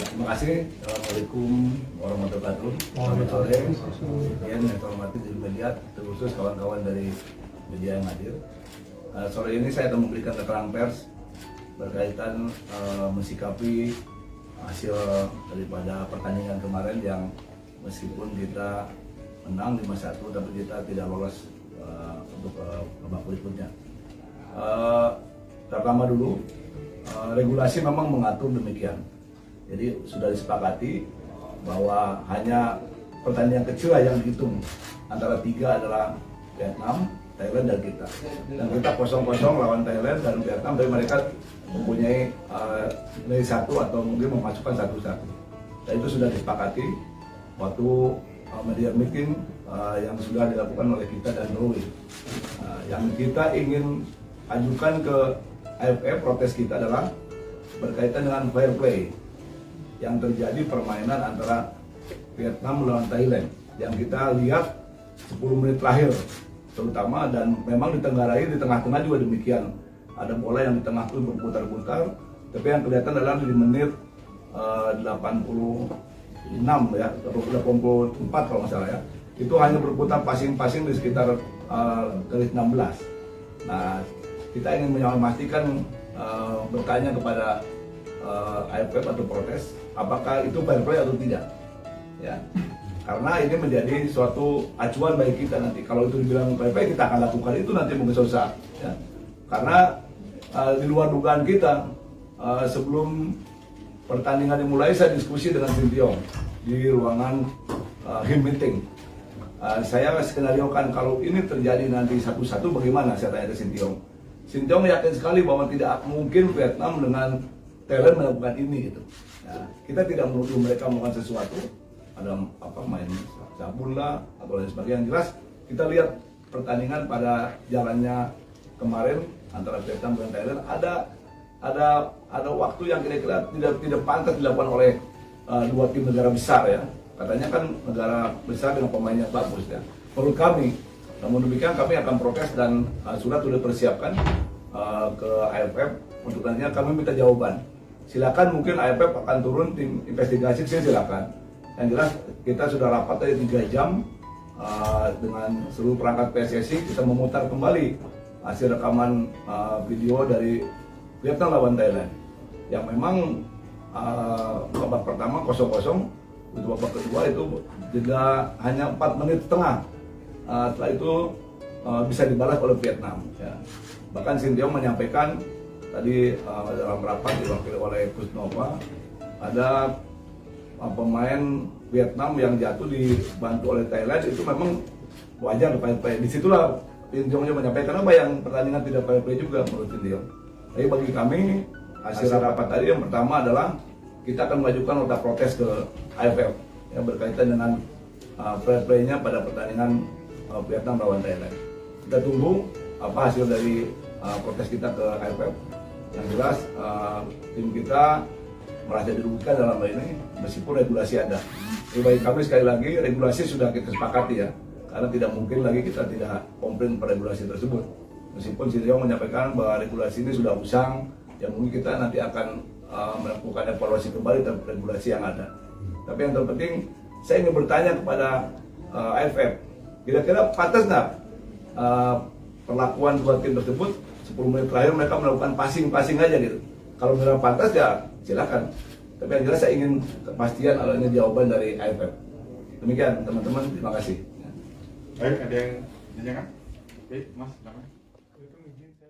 Terima kasih. Assalamualaikum warahmatullahi wabarakatuh. Selamat sore. Yang hormati di media, terkhusus kawan-kawan dari media yang hadir. Sore ini saya akan memberikan keterangan pers berkaitan mensikapi hasil daripada pertandingan kemarin yang meskipun kita menang 5-1 tapi kita tidak lolos untuk babak berikutnya. Pertama dulu, regulasi memang mengatur demikian. Jadi sudah disepakati bahwa hanya pertandingan kecil yang dihitung, antara 3 adalah Vietnam, Thailand dan kita. Dan kita 0-0 lawan Thailand dan Vietnam, tapi mereka mempunyai nilai 1 atau mungkin memasukkan 1-1. Dan itu sudah disepakati waktu media meeting yang sudah dilakukan oleh kita dan Norway. Yang kita ingin ajukan ke AFF, protes kita adalah berkaitan dengan fair play yang terjadi permainan antara Vietnam melawan Thailand yang kita lihat 10 menit terakhir terutama, dan memang ditenggarai di tengah-tengah juga demikian. Ada bola yang di tengah itu berputar-putar, tapi yang kelihatan adalah di menit 86 ya, 84 kalau nggak salah ya, itu hanya berputar pasing-pasing di sekitar garis 16. Nah, kita ingin memastikan, bertanya kepada AFF atau protes, apakah itu fair play atau tidak, ya? Karena ini menjadi suatu acuan bagi kita nanti. Kalau itu dibilang fair play, kita akan lakukan itu nanti mungkin suatu saat, ya. Karena di luar dugaan kita, sebelum pertandingan dimulai, saya diskusi dengan Sintiong di ruangan HIM meeting. Saya skenariokan kalau ini terjadi nanti 1-1 bagaimana, saya tanya ke Sintiong. Sintiong yakin sekali bahwa tidak mungkin Vietnam dengan Thailand melakukan ini gitu. Nah, kita tidak menuduh mereka melakukan sesuatu, ada main sabun lah atau lain sebagainya. Yang jelas kita lihat pertandingan pada jalannya kemarin antara Vietnam dan Thailand, ada waktu yang kira-kira tidak pantas dilakukan oleh dua tim negara besar ya. Katanya kan negara besar dengan pemain yang bagus ya. Menurut kami, namun demikian kami akan protes dan surat sudah persiapkan ke AFF untuk nantinya kami minta jawaban. Silakan, mungkin AFF akan turun tim investigasi, silakan. Yang jelas kita sudah rapat tadi 3 jam dengan seluruh perangkat PSSI, kita memutar kembali hasil rekaman video dari Vietnam lawan Thailand yang memang babak pertama 0-0, untuk babak kedua itu jeda hanya 4 menit setengah. Setelah itu bisa dibalas oleh Vietnam ya. Bahkan Sintiong menyampaikan tadi dalam rapat diwakili oleh Coach Nova, ada pemain Vietnam yang jatuh dibantu oleh Thailand, itu memang wajar fair play. Disitulah Sintiongnya menyampaikan apa yang pertandingan tidak fair play juga menurut Sintiong. Tapi bagi kami hasil rapat tadi yang pertama adalah kita akan mengajukan nota protes ke AFF yang berkaitan dengan fair play-nya pada pertandingan Vietnam lawan Thailand. Kita tunggu apa hasil dari protes kita ke AFF. Yang jelas tim kita merasa dirugikan dalam hal ini meskipun regulasi ada. Jadi bagi kami sekali lagi, regulasi sudah kita sepakati ya, karena tidak mungkin lagi kita tidak komplain pada regulasi tersebut. Meskipun Sintiong menyampaikan bahwa regulasi ini sudah usang, yang mungkin kita nanti akan melakukan evaluasi kembali terhadap regulasi yang ada. Tapi yang terpenting, saya ingin bertanya kepada AFF, kira-kira pantas nggak perlakuan dua tim tersebut 10 menit terakhir mereka melakukan passing aja gitu. Kalau memang pantas ya silakan. Tapi yang jelas saya ingin kepastian adanya jawaban dari AFF. Demikian teman-teman, terima kasih. Baik, ada yang ditanyakan? Oke, Mas, silakan.